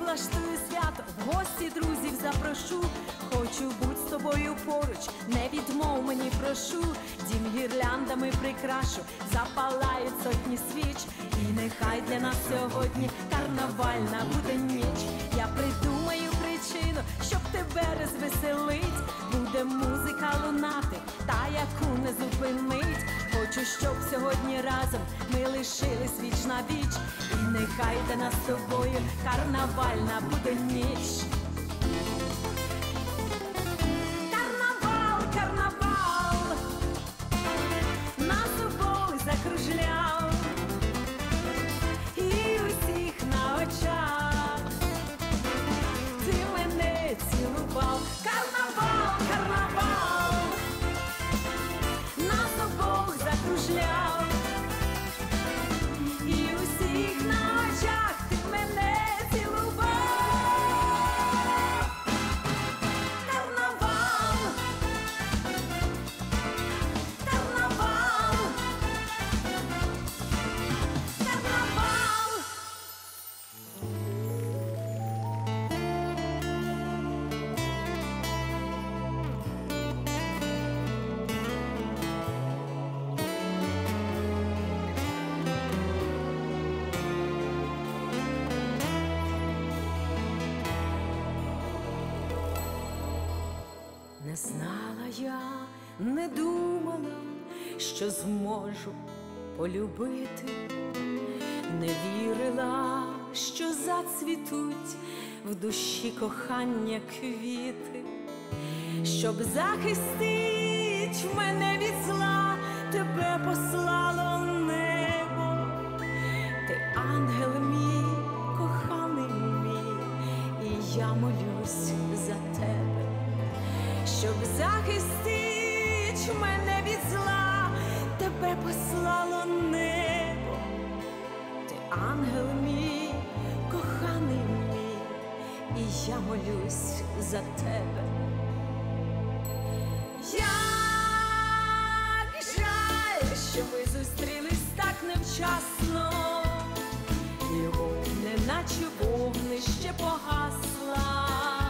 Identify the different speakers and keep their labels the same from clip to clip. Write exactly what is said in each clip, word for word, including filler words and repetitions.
Speaker 1: влаштую свято, в гості друзів запрошу. Хочу бути з тобою поруч, не відмов мені, прошу. Дім гірляндами прикрашу, запалають сотні свіч. І нехай для нас сьогодні карнавальна буде ніч. Я придумаю причину, щоб тебе розвеселить. Буде музика лунати, та яку не зупинить. Хочу, щоб сьогодні разом ми лишились віч на віч. І нехай для нас з тобою карнавальна буде ніч. Карнавал, карнавал нас обох закружляв, і усіх на очах ти мене цілував. Карнавал, карнавал нас обох закружляв, і усіх на очах ти мене цілував. Карнавал, карнавал, карнавал. Не знала я, не думала, що зможу полюбити, не вірила, що зацвітуть в душі кохання квіти. Щоб захистить мене від зла, тебе послало небо. Ти ангел мій, коханий мій, і я молюсь за тебе. Щоб захистить мене від зла, тебе послало небо. Ти ангел мій, коханий мій, і я молюсь за тебе. Як жаль, що ми зустрілись так невчасно, любов неначе вогнище погасла.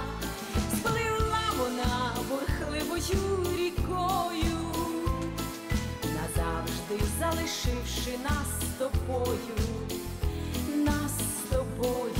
Speaker 1: Вона бурхливою рікою, назавжди залишивши нас з тобою, нас з тобою.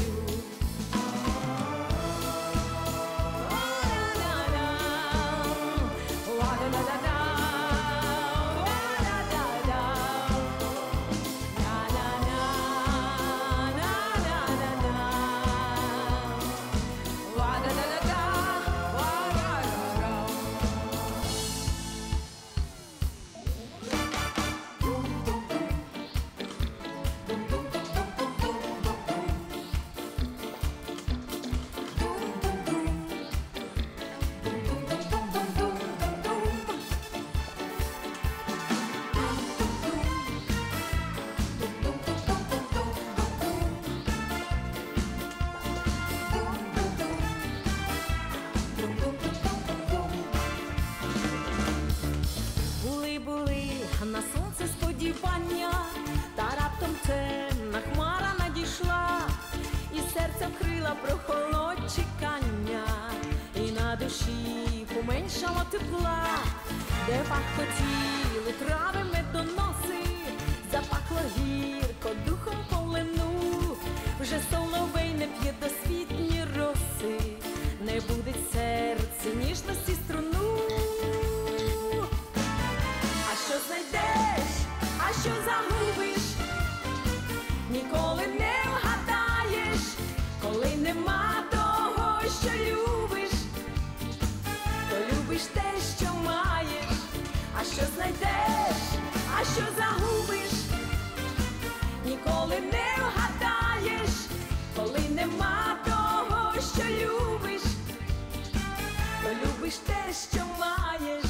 Speaker 1: На сонце сподівання, та раптом темна хмара надійшла, і серце вкрила прохолодь чекання, і на душі поменшало тепла, де пахотіли трави медоноси, запахло гірко духом полину, вже соловей не п'є досвітні роси, не будить серце ніжності струну. А що знайдеш, а що загубиш, ніколи не вгадаєш, коли нема того, що любиш, то любиш те, що маєш. А що знайдеш, а що загубиш, ніколи не вгадаєш, коли нема того, що любиш, то любиш те, що маєш.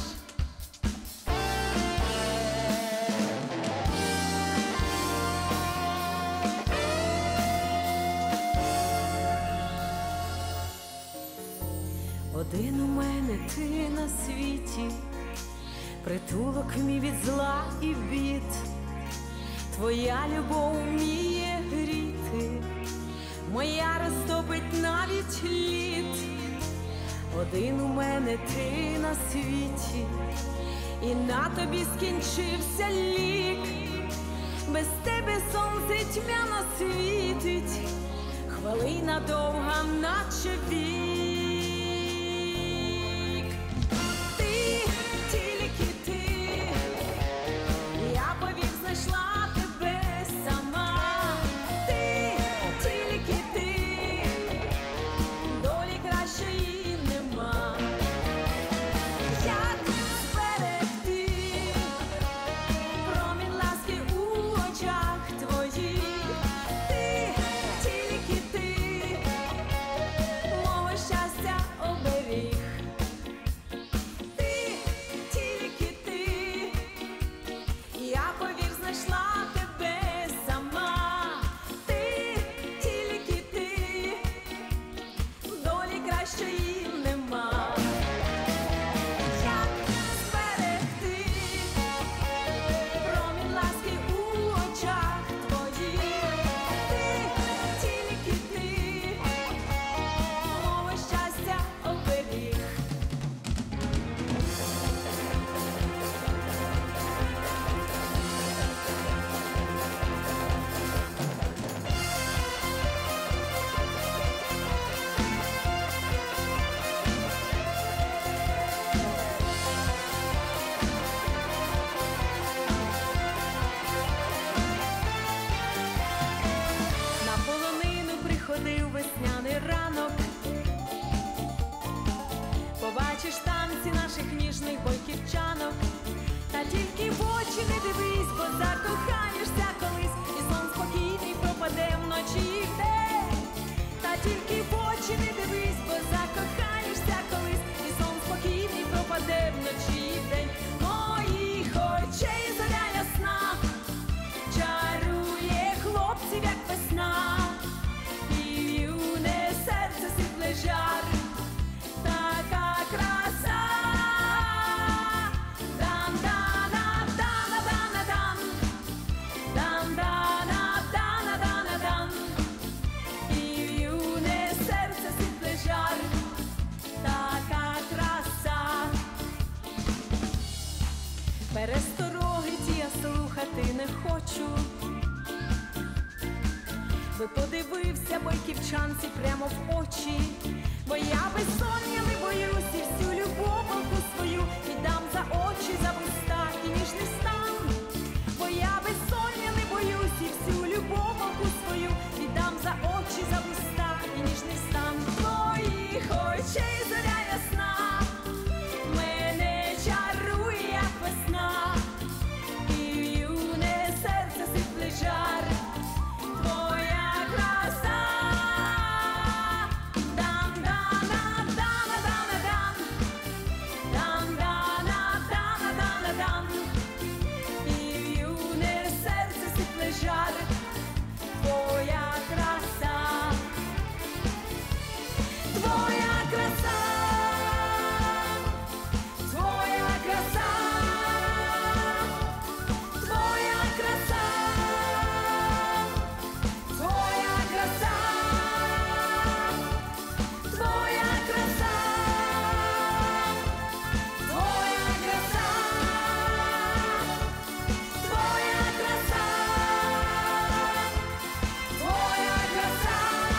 Speaker 1: Один у мене ти на світі, притулок мій від зла і бід. Твоя любов вміє гріти моя розтопить навіть лід. Один у мене ти на світі, і на тобі скінчився лік. Без тебе сонце тьмяно світить, хвилина довга, наче вік. Ти, тільки ти, я повік знайшла тебе сама. Ти, тільки ти, долі кращої нема. Як зберегти промінь ласки у очах твоїх? Ти, тільки ти, мови щастя оберіг. Ти, тільки ти, я повір знайшла тебе сама. Ти, тільки ти, долі кращої нема. Як зберегти промінь ласки у очах твоїх? Ти, тільки ти, мови щастя оберіг. На полонину приходив весняний ранок. Побачиш танці наших ніжних бойківчанок. Та тільки в очі не дивись, бо закохаєшся колись, і сон спокійний пропаде вночі і вдень. Та тільки в очі не дивись, бо закохаєшся колись, і сон спокійний пропаде вночі і вдень. Моїх очей зоря ясна чарує хлопців, як весна, і юне серце світле жар. Така краса. Дан-дана-дана-дана-дан. Дан-дана-дана-дана-дан. І юне серце світле жар. Така краса. Перестороги ті я слухати не хочу. Ви подивився бойківчанці прямо в очі, бо я безсоння не боюсь, і всю любов палку свою віддам за очі, за вуста і ніжний стан. Бо я безсоння не боюсь, і всю любов палку свою віддам за очі, за вуста і ніжний стан. Твоїх очей зоря ясна мене чарує, як весна, і юне серце світле жар. Твоя краса. Дан-дана-дана-дана-дан. Дан-дана-дана-дана-дан. І юне серце світле жар. Твоя краса. Твоя краса. Твоя краса. Твоя краса. Твоя краса. Твоя краса. Твоя краса. Твоя краса. Твоя краса.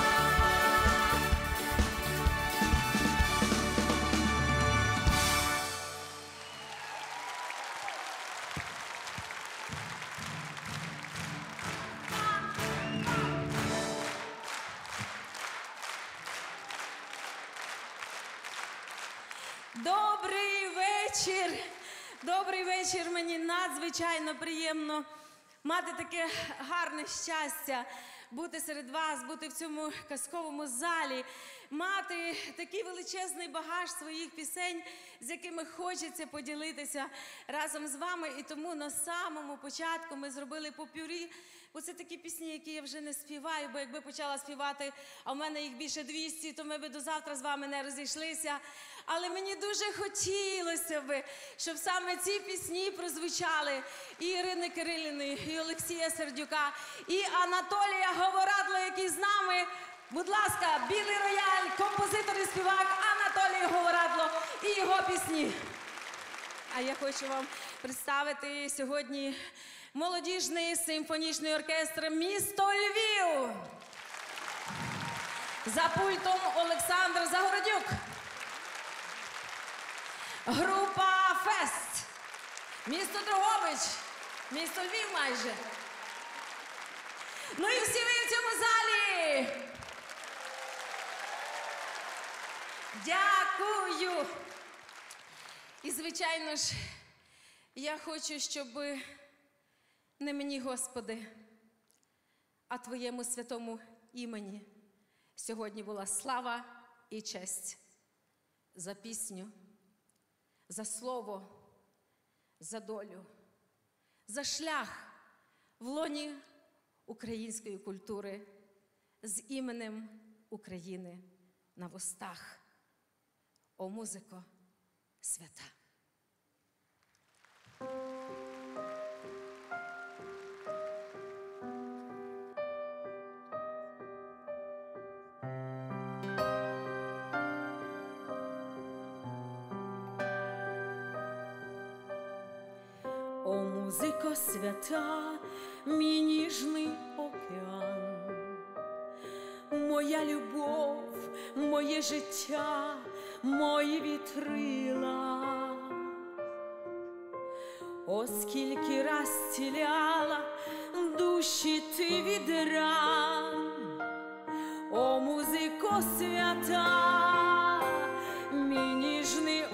Speaker 1: Добрий вечір. Добрий вечір. Мені надзвичайно приємно мати таке гарне щастя, бути серед вас, бути в цьому казковому залі, мати такий величезний багаж своїх пісень, з якими хочеться поділитися разом з вами. І тому на самому початку ми зробили попюрі, бо це такі пісні, які я вже не співаю, бо якби почала співати, а в мене їх більше двісті, то ми би до завтра з вами не розійшлися. Але мені дуже хотілося би, щоб саме ці пісні прозвучали і Ірини Кириліної, і Олексія Сердюка, і Анатолія Говорадла, який з нами Будь ласка, білий рояль, композитор і співак Анатолій Говорадло і його пісні. А я хочу вам представити сьогодні молодіжний симфонічний оркестр «Місто Львів». За пультом Олександр Загородюк. Група «Фест». Місто Дрогобич. Місто Львів майже. Ну і всі ви в цьому залі. Дякую. І, звичайно ж, я хочу, щоб не мені, Господи, а Твоєму святому імені сьогодні була слава і честь за пісню, за слово, за долю, за шлях в лоні української культури з іменем України на вустах. О, музико свята!
Speaker 2: О, музико свята, мій ніжний океан, моя любов, моє життя, мої вітрила. О, скільки раз зціляла душі ти від ран, о, музико свята, мій ніжний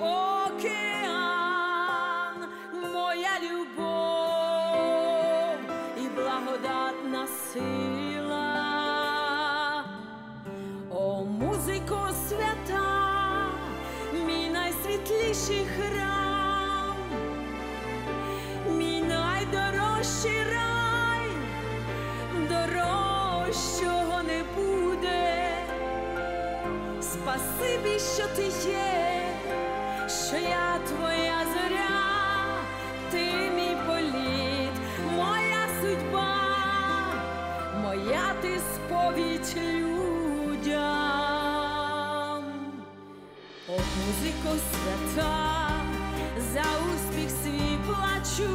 Speaker 2: океан, моя любов і благодатна сила. О, музико свята, мій найсвітліший храм, мій найдорожчий рай, дорожчого не буде. Спасибі, що ти є, що я твоя зоря, ти мій політ, моя судьба, моя ти сповідь людям. О, музико свята, за успіх свій плачу,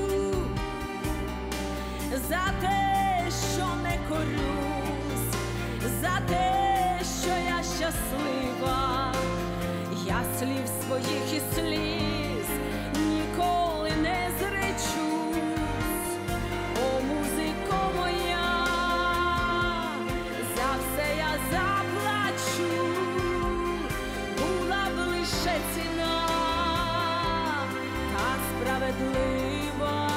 Speaker 2: за те, що не корюсь, за те, що я щаслива, я слів своїх і сліз ніколи не зречусь. О, музико моя, за все я заплачу, була б лише ціна та справедлива.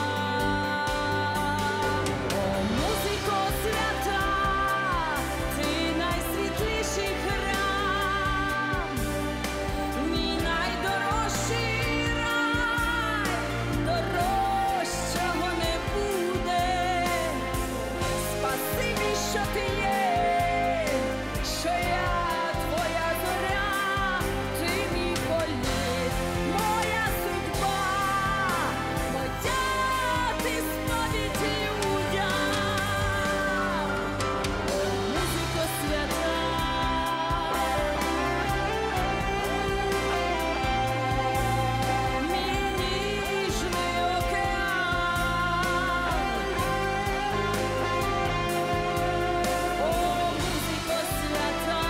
Speaker 2: О, музико свята, ти найсвітліший храм, мій найдорожчий рай, дорожчого не буде. Спасибі, що ти є, що я твоя зоря, ти мій політ, моя судьба, моя ти сповідь людям. О, музико свята, мій ніжний океан. О, музико свята,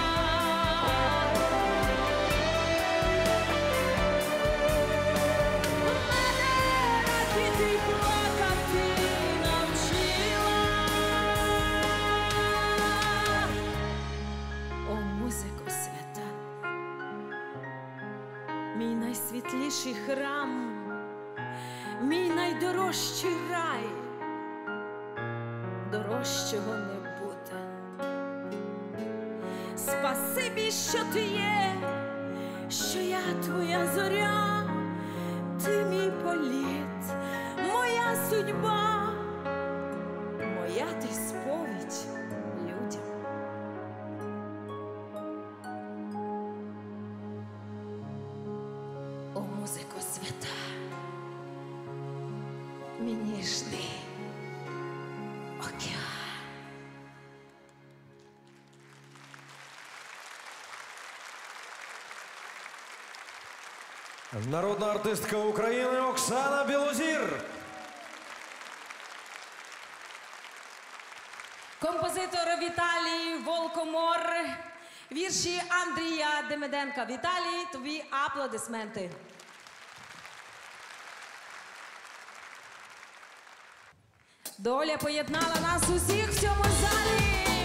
Speaker 2: мене радіти й плакати навчила. О, музико свята, мій найсвітліший храм, мій найдорожчий рай, дорожчого не буде. Спасибі, що ти є, що я твоя зоря, ти мій політ, моя судьба, моя ти сповідь людям. О, музико свята, мій ніжний океан.
Speaker 3: Народна артистка України Оксана Білозір.
Speaker 2: Композитор Віталій Волкомор. Вірші Андрія Демиденка. Віталій, тобі аплодисменти. Доля поєднала нас усіх в цьому залі.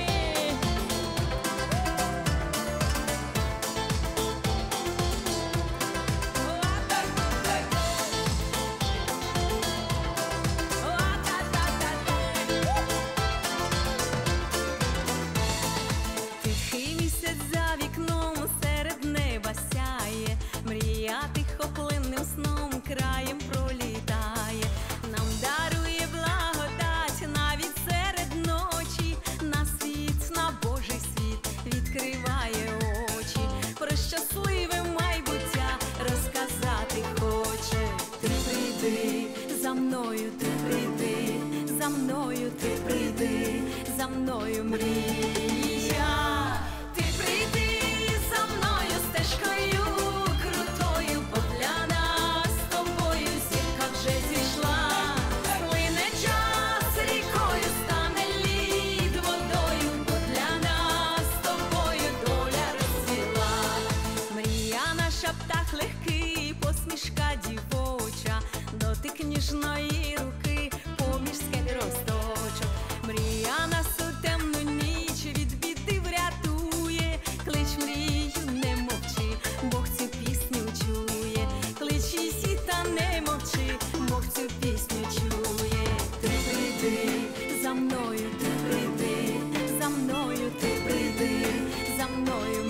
Speaker 1: Тихий місяць за вікном серед неба сяє, мрія тихоплинним сном краєм пролітає, нам дарує благодать навіть серед ночі, на світ, на Божий світ відкриває очі, про щасливе майбуття розказати хоче. Ти прийди за мною, ти прийди, за мною ти прийди, за мною мрія. Ти прийди за мною стежкою крутою, бо для нас з тобою зірка вже зійшла. Плине час рікою, стане лід водою, бо для нас з тобою доля розцвіла. Мрія наша птах легкий, посмішка дівоча, дотик ніжної руки поміж скель росточок. Мрія нас у темну ніч від біди врятує, клич мрію, не мовчи, Бог цю пісню чує. Клич її та не мовчи, Бог цю пісню чує. Ти прийди за мною, ти прийди, за мною ти прийди, за мною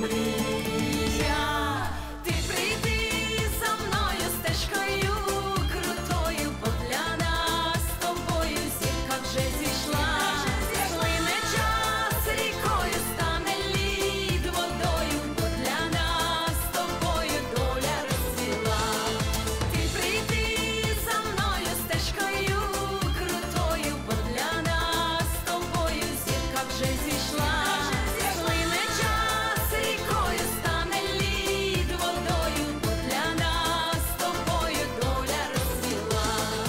Speaker 1: мрія. Ти прийди за мною стежкою крутою, бо для нас з тобою зірка вже зійшла. Плине час рікою, стане лід водою, бо для нас з тобою доля розцвіла. Ти прийди за мною стежкою крутою, бо для нас з тобою зірка вже зійшла. Плине час рікою, стане лід водою, бо для нас з тобою доля розцвіла.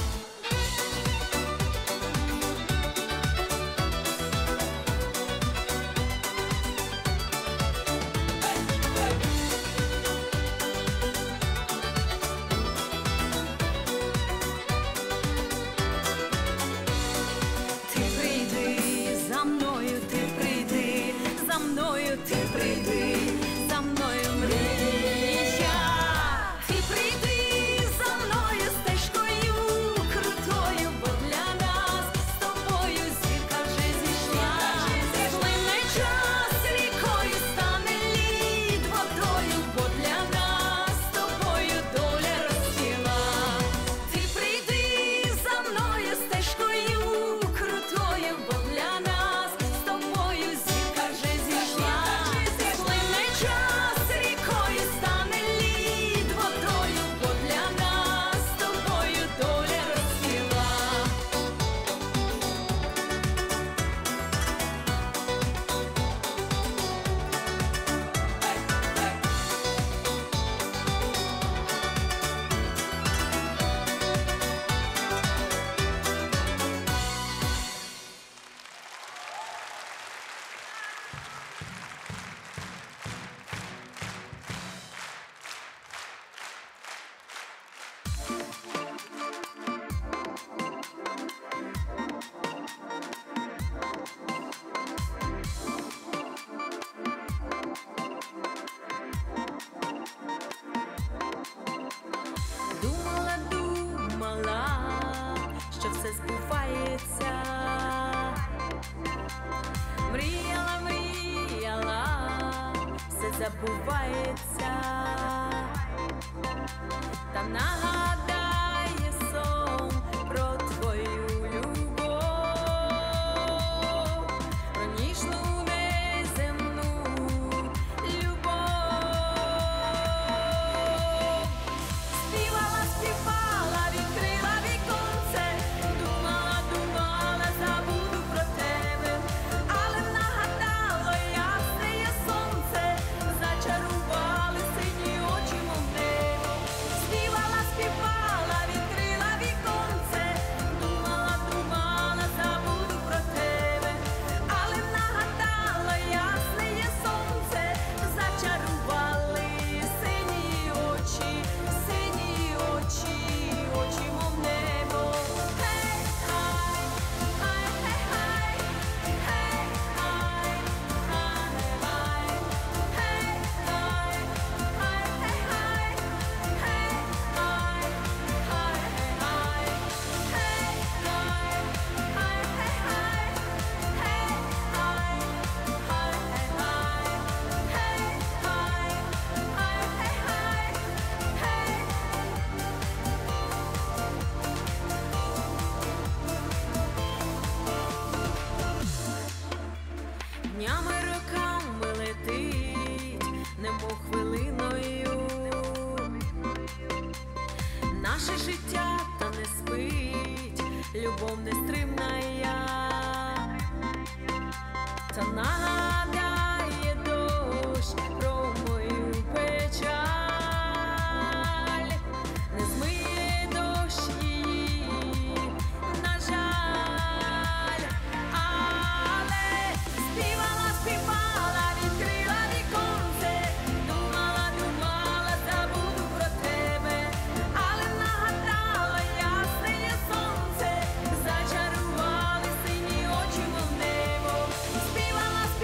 Speaker 1: Ти прийди за мною, ти прийди, за мною ти прийди, за мною мрія. Ти прийди за мною стежкою крутою, бо для нас з тобою зірка вже зійшла. Плине час рікою, стане лід водою, бо для нас з тобою доля розцвіла. Ти прийди за мною стежкою крутою, бо для нас з тобою зірка вже зійшла. Плине час рікою, стане лід водою, бо для нас з тобою доля розцвіла. Думала, думала, що все збувається. Мріяла, мріяла, все забувається. Та нагадає сон про твою любов, про ніжну неземну любов. Співала, співала, відкрила віконце, думала, думала, забуду про тебе, але нагадало ясне є сонце, зачарували сині очі, мов небо. Співала, життя, та не спить, любов нестримна я, та нагадає дощ про мою печаль, не змиє дощ її, на жаль, але співала, співала, відкрила віконце, думала, думала, забуду про тебе, але нагадала ясне сонце, зачарували сині очі, мов небо, співала, співала.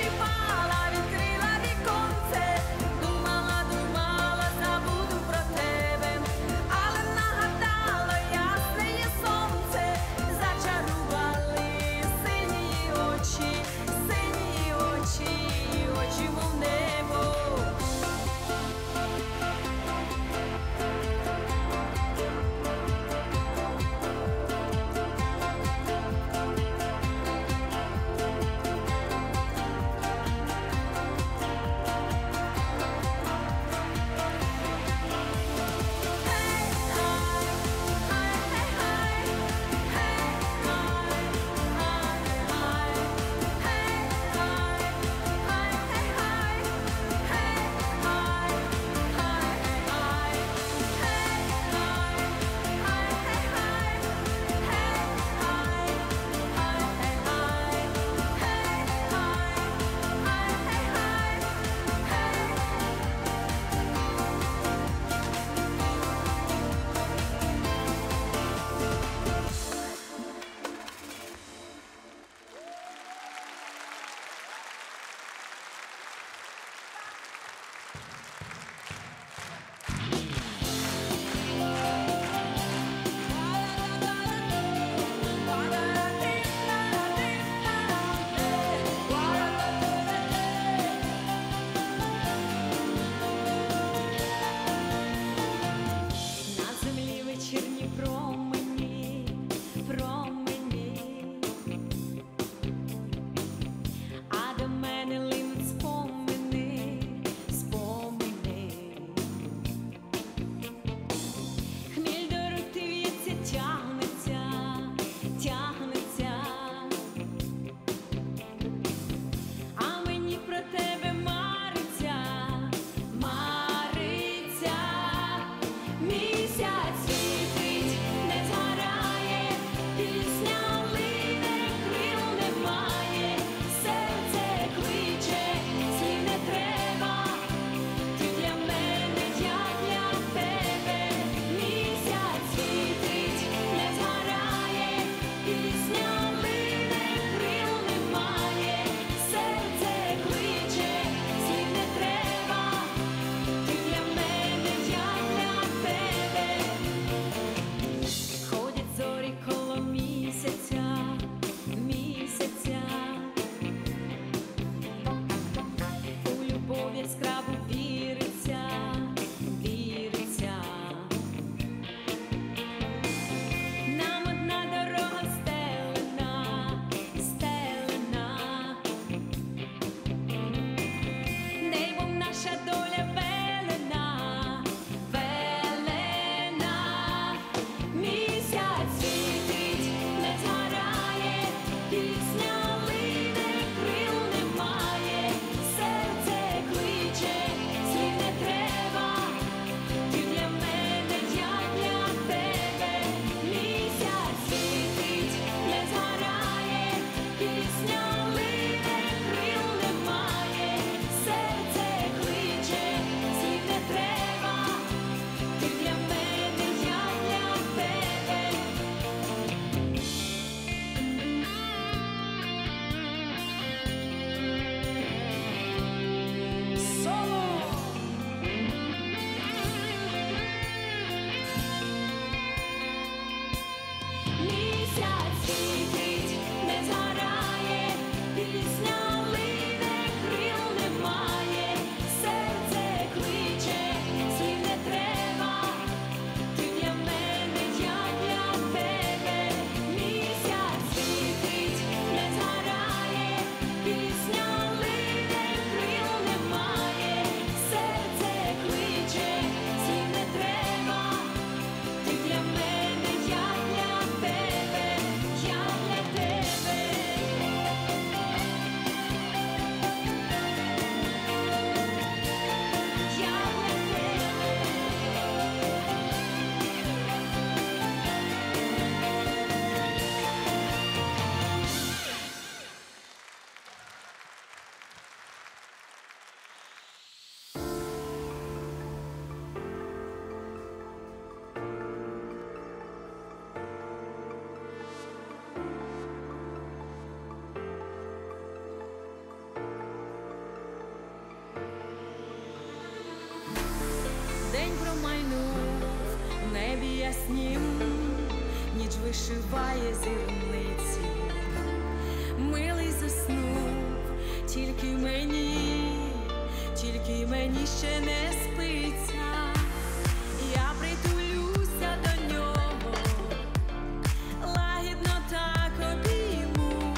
Speaker 1: снім, ніч вишиває зірниці. Милий заснув, тільки мені, тільки мені ще не спиться. Я притулюся до нього, лагідно так обійму,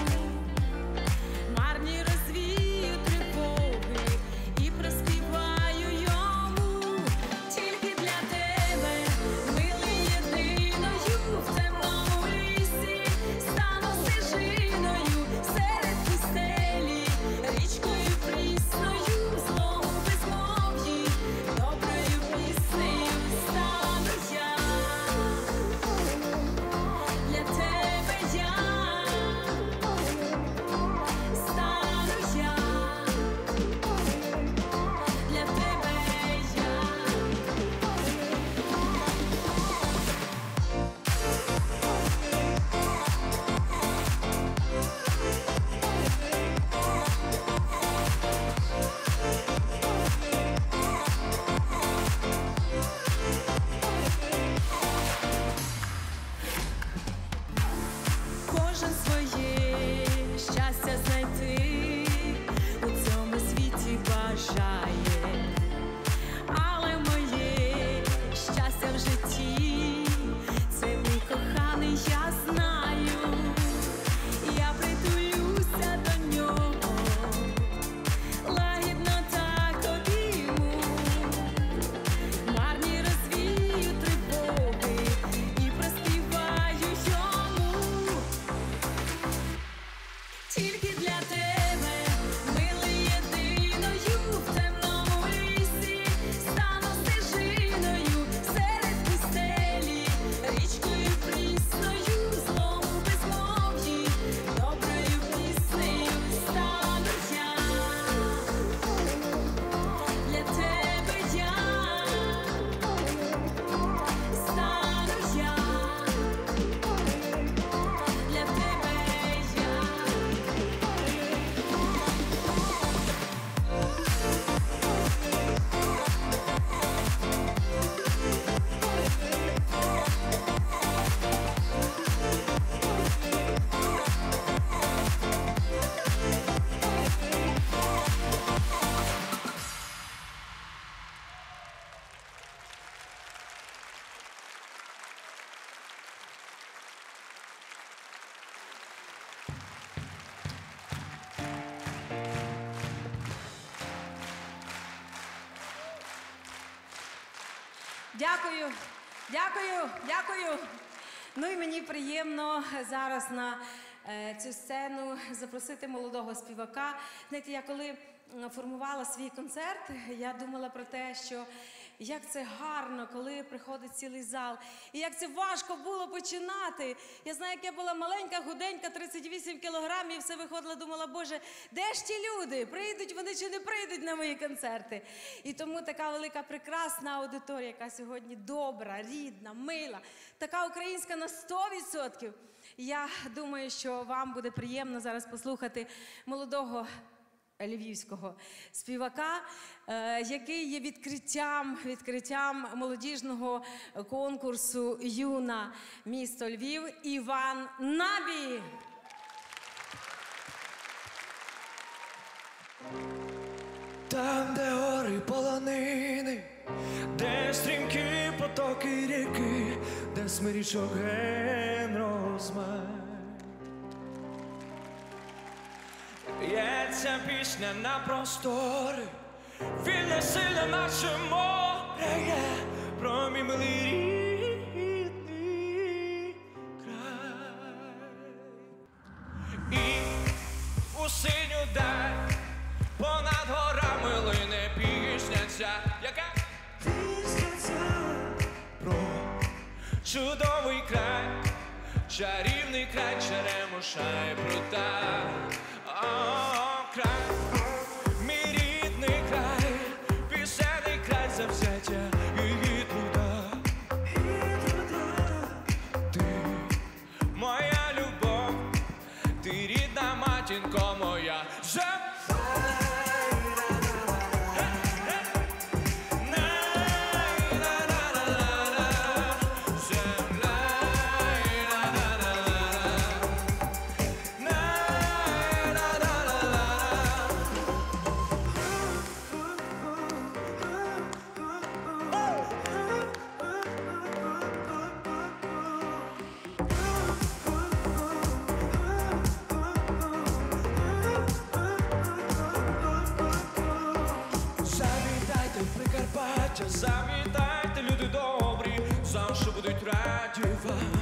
Speaker 1: марні розвію тривоги і проспіваю йому. Тільки для тебе, милий, єдиною, в темному лісі стану стежиною серед пустелі, річкою прісною, злому безмов'ї, доброю піснею стану я. Для тебе я стану я. Для тебе я. Кожен своє щастя знайти у цьому світі бажає, але моє щастя в житті це мій коханий, я знаю. Я притулюся до нього, лагідно так обійму, марні розвію тривоги і проспіваю йому. Тільки для тебе, милий, єдиною, в темному лісі стану стежиною серед пустелі, річкою прісною, злому безмов'ї, доброю піснею стану я. Для тебе я стану я. Для тебе я.
Speaker 2: Дякую, дякую, дякую. Ну і мені приємно зараз на е, цю сцену запросити молодого співака. Знаєте, я коли м, формувала свій концерт, я думала про те, що як це гарно, коли приходить цілий зал. І як це важко було починати. Я знаю, як я була маленька, худенька, тридцять вісім кілограмів, і все виходила, думала, Боже, де ж ті люди? Прийдуть вони чи не прийдуть на мої концерти? І тому така велика, прекрасна аудиторія, яка сьогодні добра, рідна, мила, така українська на сто відсотків. Я думаю, що вам буде приємно зараз послухати молодого львівського співака, е, який є відкриттям, відкриттям молодіжного конкурсу «Юна місто Львів» Іван Набі.
Speaker 3: Там, де гори полонини, де стрімкі потоки ріки, де смирічок ген розмай. Є ця пісня на простори, вільне, сильне, наче море, є про мій милий рідний край. І у синю даль понад горами лине пісня ця, яка пісня ця про чудовий край, чарівний край, черемоша і прута. О, край, мій рідний край, пісенний край, завзяття і труда. Ти моя любов, ти рідна матінко моя. Земля будуть раді вам.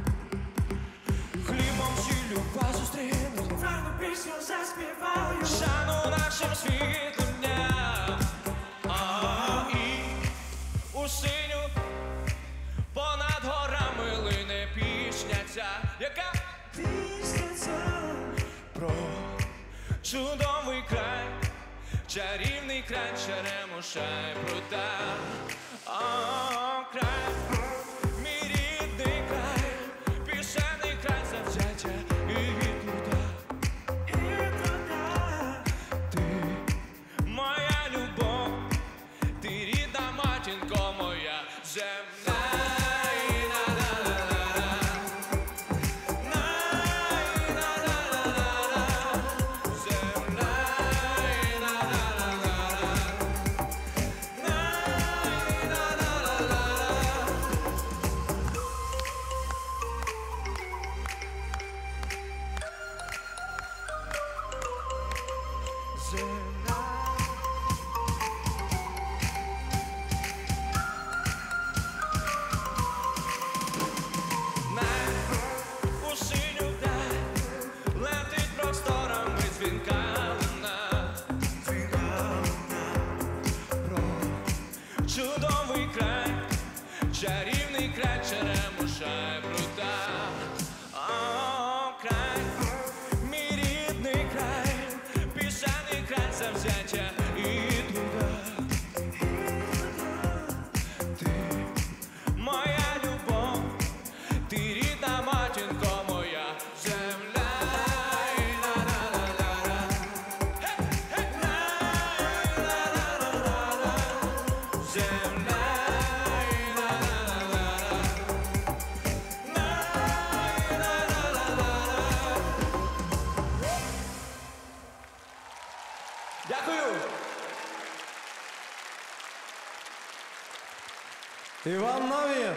Speaker 3: Хлібом сіллю вас зустрінуть, гарну пісню заспіваю, шану нашим світлим дням. А, і у синю понад горами лине пісня ця, яка пісня ця про чудовий край, чарівний край Черемоша і Прута. О, край, мій рідний край, пісенний край завзяття і туди, і туди. Ти моя любов, ти рідна матінко моя земна. Чудовий край, чарівний край Черемоша і Прута. О, край, мій рідний край, пісенний край завзяття і туди. Ти моя любов, ти рідна матінко моя земля. Дякую!
Speaker 4: Іван Новін.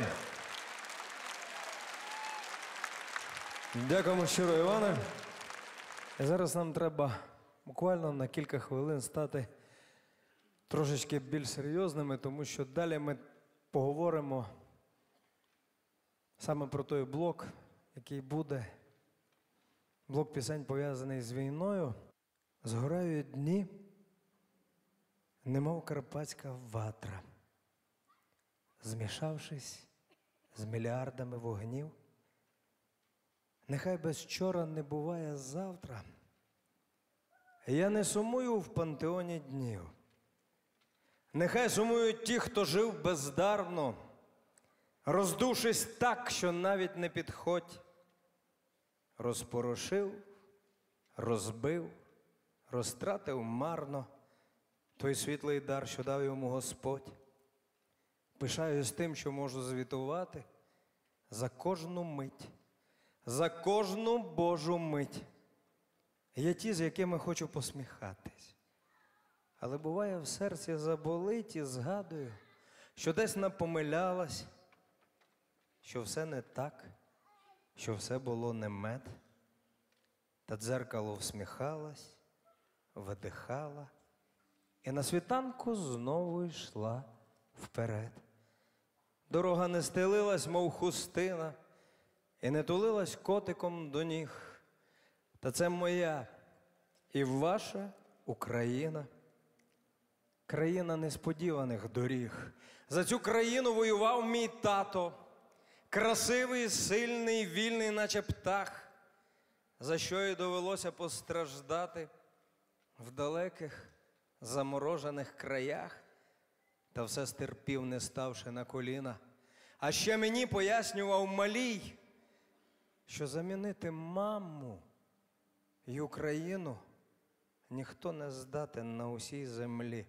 Speaker 4: Дякуємо щиро, Іване. І зараз нам треба буквально на кілька хвилин стати трошечки більш серйозними, тому що далі ми поговоримо саме про той блок, який буде. Блок пісень, пов'язаний з війною. Згорають дні, немов карпатська ватра, змішавшись з мільярдами вогнів. Нехай без вчора не буває завтра. Я не сумую в пантеоні днів. Нехай сумують ті, хто жив бездарно, роздувшись так, що навіть не підходь. Розпорошив, розбив, розтратив марно той світлий дар, що дав йому Господь. Пишаюсь тим, що можу звітувати за кожну мить, за кожну Божу мить. Є ті, з якими хочу посміхатись. Але буває, в серці заболить і згадую, що десь напомилялась, що все не так, що все було не мед. Та дзеркало всміхалась, видихала і на світанку знову йшла вперед. Дорога не стелилась, мов хустина, і не тулилась котиком до ніг. Та це моя і ваша Україна. Країна несподіваних доріг. За цю країну воював мій тато, красивий, сильний, вільний, наче птах, за що й довелося постраждати в далеких, заморожених краях, та все стерпів, не ставши на коліна. А ще мені пояснював малій, що замінити маму й Україну ніхто не здатен на усій землі.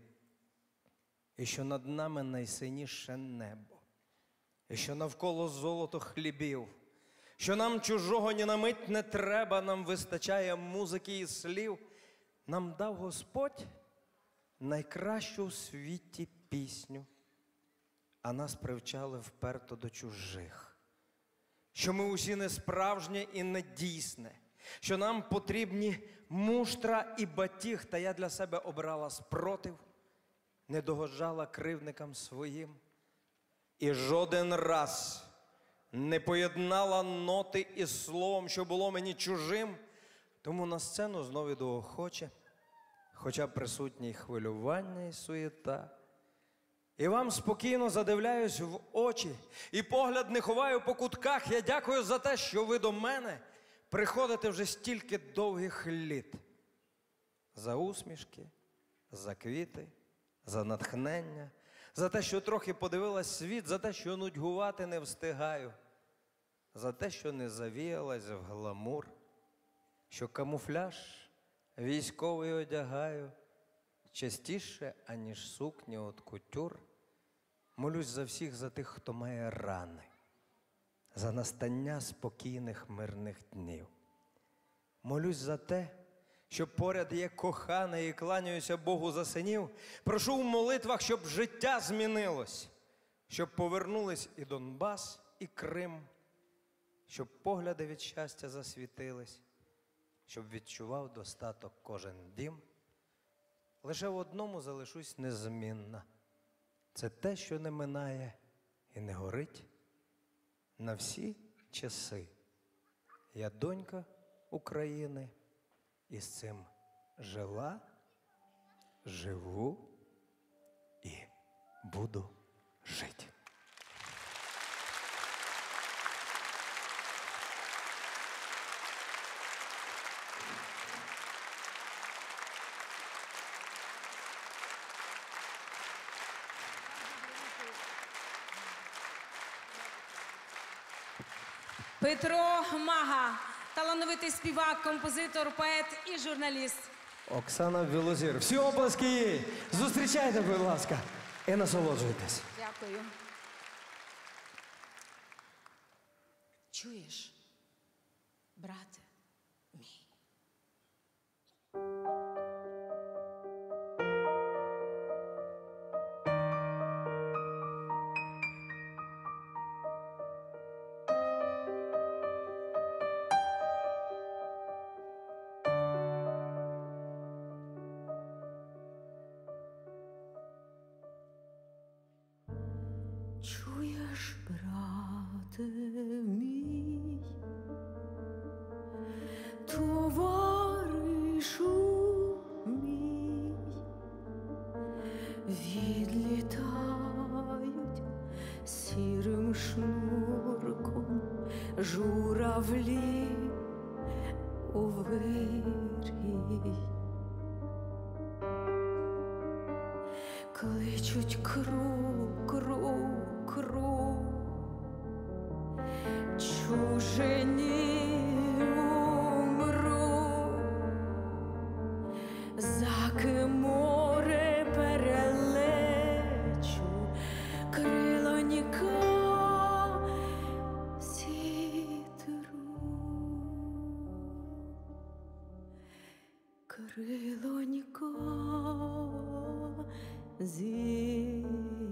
Speaker 4: І що над нами найсиніше небо, і що навколо золото хлібів, що нам чужого ні на мить не треба, нам вистачає музики і слів. Нам дав Господь найкращу в світі пісню, а нас привчали вперто до чужих. Що ми усі несправжнє і недійсне, що нам потрібні муштра і батіг, та я для себе обрала спротив, не догоджала кривдникам своїм. І жоден раз не поєднала ноти із словом, що було мені чужим. Тому на сцену знов іду охоче, хоча присутні й хвилювання і суєта. І вам спокійно задивляюсь в очі, і погляд не ховаю по кутках. Я дякую за те, що ви до мене приходите вже стільки довгих літ. За усмішки, за квіти, за натхнення, за те, що трохи подивилась світ, за те, що нудьгувати не встигаю, за те, що не завіялась в гламур, що камуфляж військовий одягаю частіше, аніж сукні от кутюр. Молюсь за всіх, за тих, хто має рани, за настання спокійних мирних днів. Молюсь за те, що поряд є коханий, і кланяюся Богу за синів. Прошу в молитвах, щоб життя змінилось, щоб повернулись і Донбас, і Крим, щоб погляди від щастя засвітились, щоб відчував достаток кожен дім. Лише в одному залишусь незмінна. Це те, що не минає і не горить на всі часи. Я донька України, і з цим жила, живу і буду жити.
Speaker 2: Петро Мага, талановитий співак, композитор, поет і журналіст.
Speaker 4: Оксана Білозір. Всі оплески їй. Зустрічайте, будь ласка, і насолоджуйтесь.
Speaker 2: Дякую. Чуєш, брате мій?
Speaker 1: Чуєш, брате мій, товаришу мій, відлітають сірим шнурком журавлі у вирій. Кличуть кру, кру, кру, чужині умру, заки море перелечу, крилонька зітру, крилонька зітру.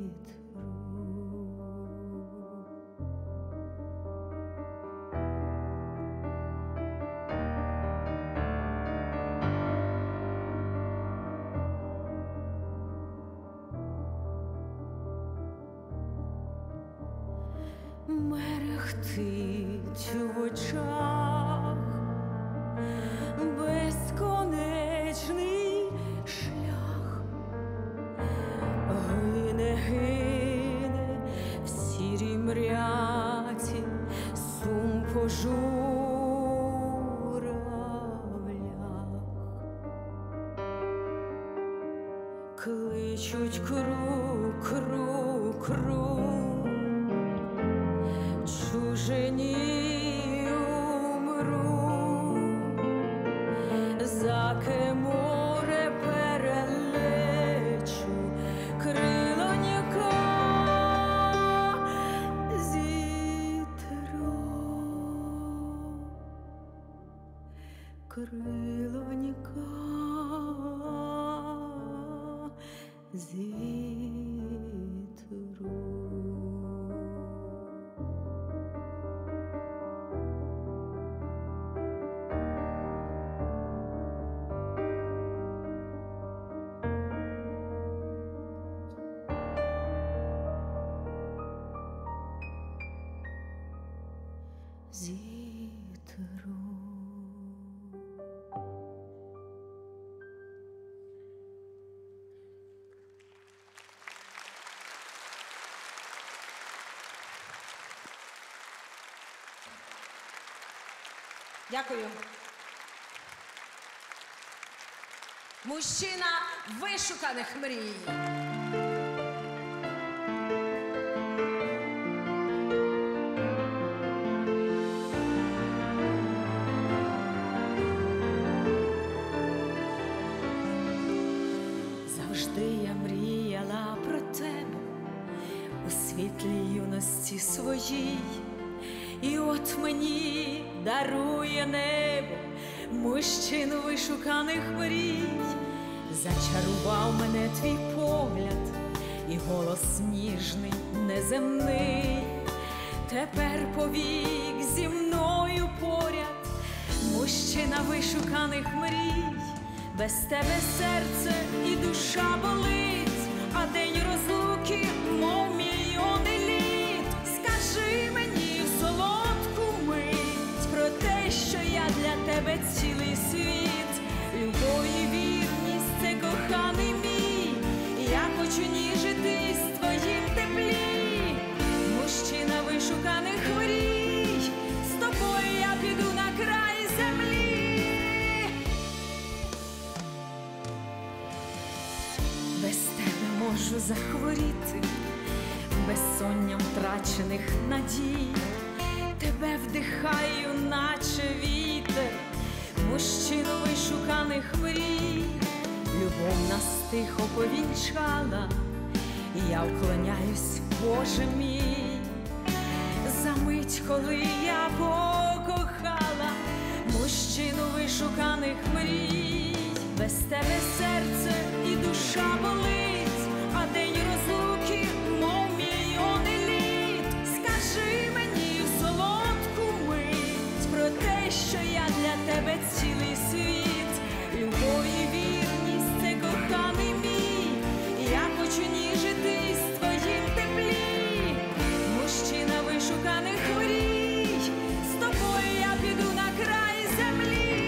Speaker 1: Мерехтить в очах безконечний шлях, гине, гине в сірій мряці сум по журавлях. Кличуть кру, кру, кру, чужині умру, заки море перелечу, крилонька зітру, крилонька зітру. зітру.
Speaker 2: Дякую. Мужчина вишуканих мрій.
Speaker 1: Завжди я мріяла про тебе у світлій юності своїй. І от мені дарує небо мужчину вишуканих мрій. Зачарував мене твій погляд і голос ніжний, неземний. Тепер повік зі мною поряд, мужчина вишуканих мрій. Без тебе серце і душа болить, а день розлуки, мов мільйони літ. Скажи мені в солодку мить про те, що я для тебе цілий світ. Любов і вірність – це коханий мій, я хочу ніжитись в твоїм теплі. Мужчина вишуканих мрій, з тобою я піду на край землі. Без тебе можу захворіти, безсонням втрачених надій. Тебе вдихаю, наче вітер, мужчину вишуканих мрій. Любов нас тихо повінчала, і я вклоняюсь, Боже мій. За мить, коли я покохала мужчину вишуканих мрій. Без тебе серце і душа болить, а день розлуки, мов мільйони літ. Скажи мені в солодку мить про те, що я для тебе цілий світ. Любов і вірність – це коханий мій, я хочу ніжитись в твоїм теплі. Мужчина вишуканих мрій, з тобою я піду на край землі.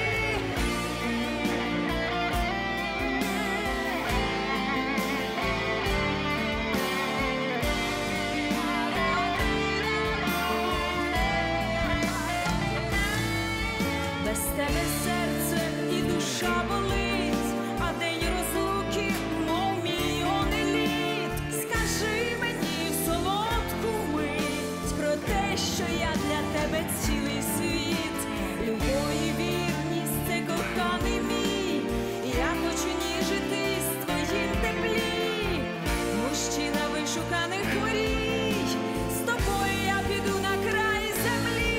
Speaker 1: Без тебе серце і душа болить, а день розлуки, мов мільйони літ. Скажи мені в солодку мить про те, що я для тебе цілий світ. Любов і вірність – це коханий мій, я хочу ніжитись в твоїм теплі. Мужчина вишуканих мрій, з тобою я піду на край землі.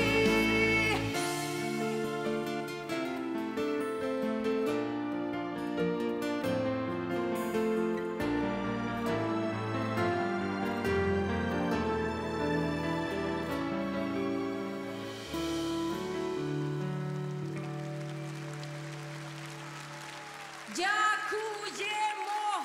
Speaker 2: Дякуємо!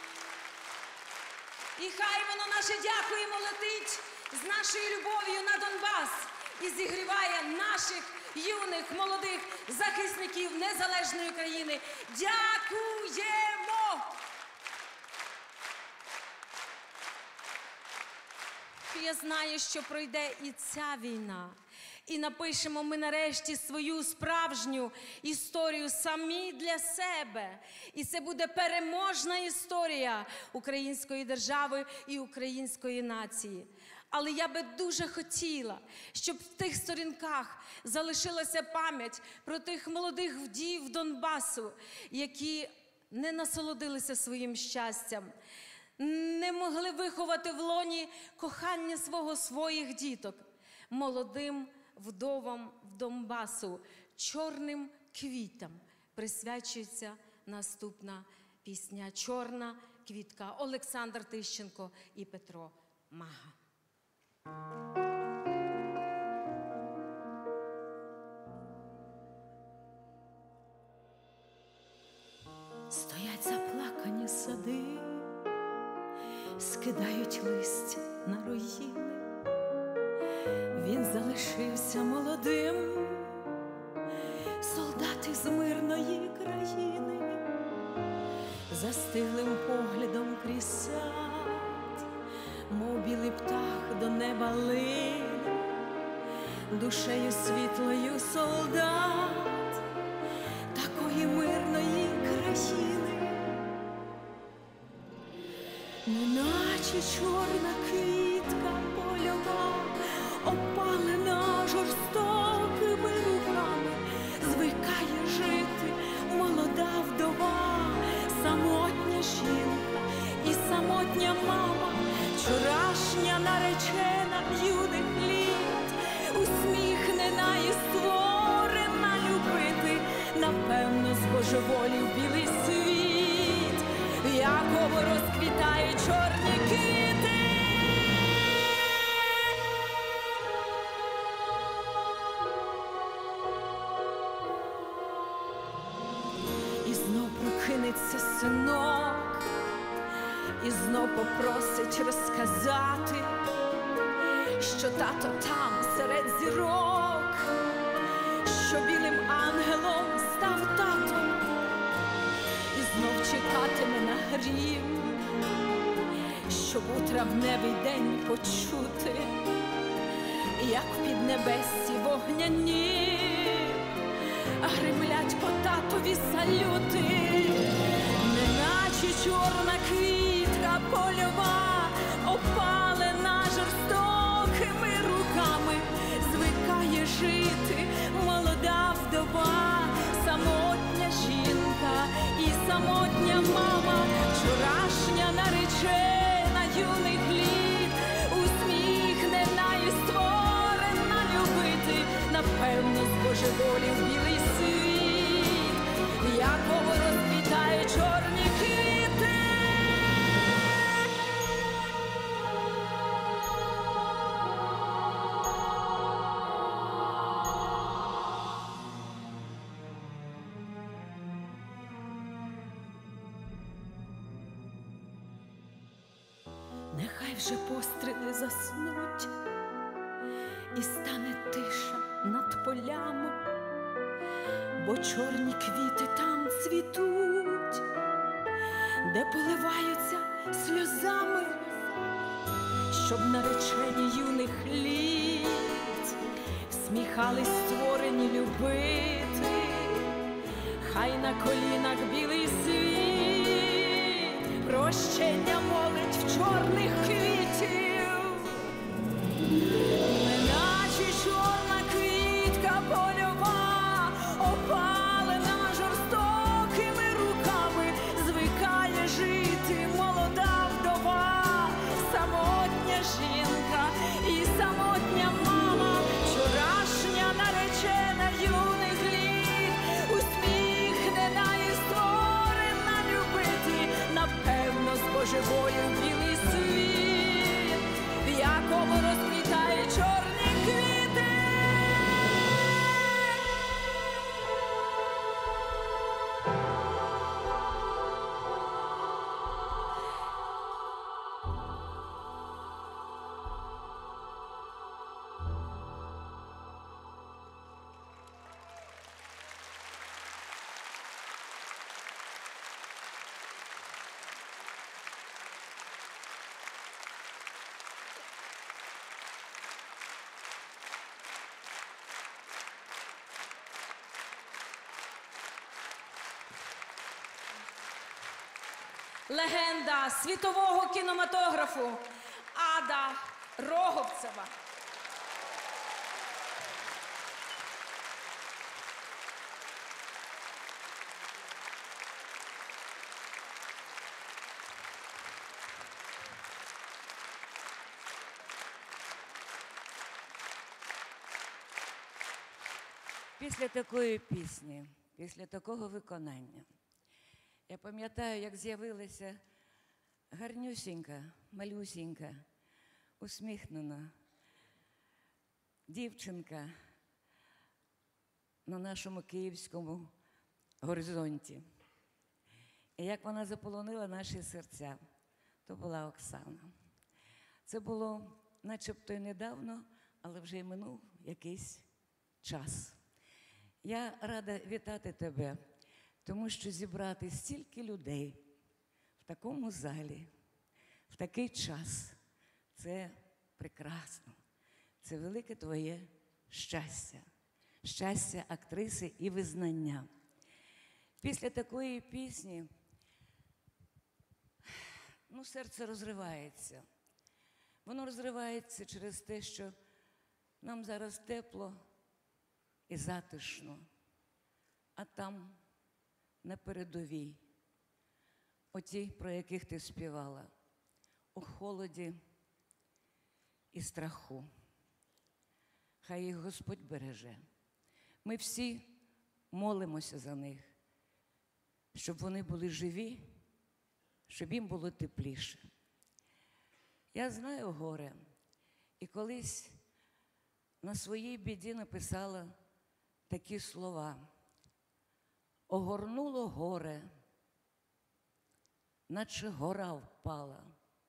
Speaker 2: І хай воно наше дякуємо летить з нашою любов'ю на Донбас і зігріває наших юних, молодих захисників незалежної країни. Дякуємо! Я знаю, що пройде і ця війна. І напишемо ми нарешті свою справжню історію самі для себе. І це буде переможна історія української держави і української нації. Але я би дуже хотіла, щоб в тих сторінках залишилася пам'ять про тих молодих вдів Донбасу, які не насолодилися своїм щастям, не могли виховати в лоні кохання свого своїх діток. Молодим вдовам Донбасу, чорним квітам присвячується наступна пісня «Чорна квітка». Олександр Тищенко і Петро Мага.
Speaker 1: Стоять заплакані сади, скидають листя на руїни. Він залишився молодим, солдат із мирної країни, застиглим поглядом крізь сад, мов білий птах до неба лине, душею світлою солдат такої мирної країни, неначе чорна квітка польова, опалена жорстокими руками, звикає жити молода вдова, самотня жінка і самотня мама, вчорашня наречена юних літ, усміхнена і створена любити, напевно, збожеволів білий світ, в якому розквітають чорні квіти. І знов прокинеться синок, і знов попросить розказати, що тато там серед зірок, що білим ангелом став татом, і знов чекатиме на грім, щоб у травневий день почути, як в піднебесі вогняні гримлять по татові салюти, неначе чорна квітка польова, опалена жорстокими руками, звикає жити молода вдова, самотня жінка і самотня мама, вчорашня наречена юних літ, усміхнена і створена любити, напевно, збожеволів білий світ, в якому розквітає чорні квіти. Нехай вже постріли заснуть, і стане тиша над полями, бо чорні квіти там цвітуть, де поливаються сльозами, щоб наречені юних літ сміхались створені любити, хай на колінах білий світ прощення молить в чорних квітів, неначе чорна квітка польова, опалена жорстокими руками, звикає жити молода вдова, самотня жінка і самотня мама, вчорашня наречена юних літ, усміхнена і створена любити, напевно, збожеволів білий світ, в якому розквітає чорні квіти.
Speaker 2: Легенда світового кінематографу Ада Роговцева.
Speaker 5: Після такої пісні, після такого виконання, я пам'ятаю, як з'явилася гарнюсінька, малюсінька, усміхнена дівчинка на нашому київському горизонті. І як вона заполонила наші серця, то була Оксана. Це було начебто й недавно, але вже й минув якийсь час. Я рада вітати тебе, тому що зібрати стільки людей в такому залі, в такий час – це прекрасно. Це велике твоє щастя. Щастя актриси і визнання. Після такої пісні, ну, серце розривається. Воно розривається через те, що нам зараз тепло і затишно, а там, на передовій, оті, про яких ти співала, у холоді і страху. Хай їх Господь береже. Ми всі молимося за них, щоб вони були живі, щоб їм було тепліше. Я знаю горе, і колись на своїй біді написала такі слова. Огорнуло горе, наче гора впала.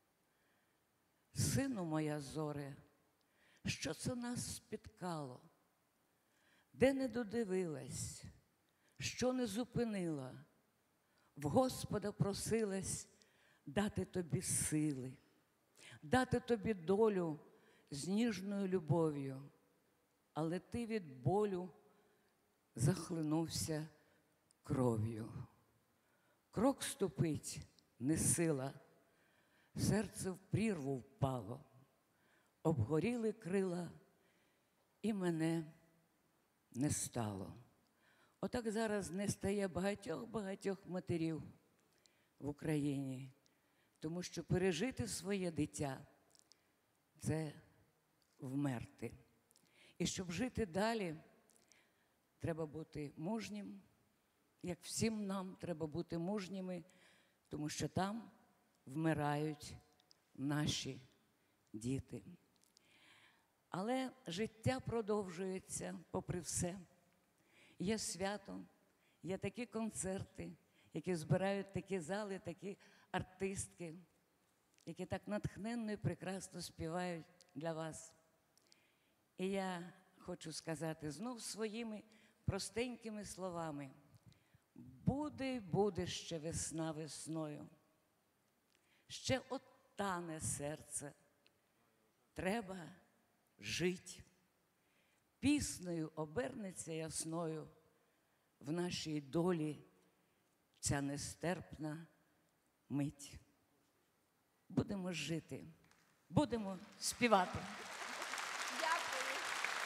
Speaker 5: Сину моя зоре, що це нас спіткало? Де не додивилась, що не зупинила, в Господа просилась дати тобі сили, дати тобі долю з ніжною любов'ю, але ти від болю захлинувся кров'ю. Крок ступить не сила, серце в прірву впало, обгоріли крила, і мене не стало. Отак зараз не стає багатьох-багатьох матерів в Україні, тому що пережити своє дитя – це вмерти. І щоб жити далі, треба бути мужнім, як всім нам треба бути мужніми, тому що там вмирають наші діти. Але життя продовжується попри все. Є свято, є такі концерти, які збирають такі зали, такі артистки, які так натхненно і прекрасно співають для вас. І я хочу сказати знов своїми простенькими словами. Буде й буде ще весна весною, ще оттане серце, треба жить. Піснею обернеться ясною в нашій долі ця нестерпна мить. Будемо жити, будемо співати.
Speaker 2: Дякую.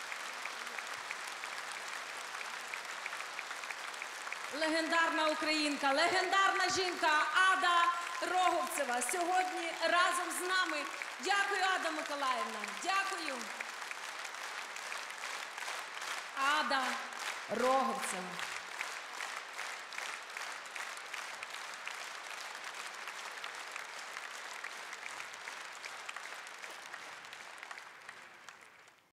Speaker 2: Легендарна українка, легендарна жінка Ада Роговцева сьогодні разом з нами. Дякую, Ада Миколаївна. Дякую. Ада Роговцева.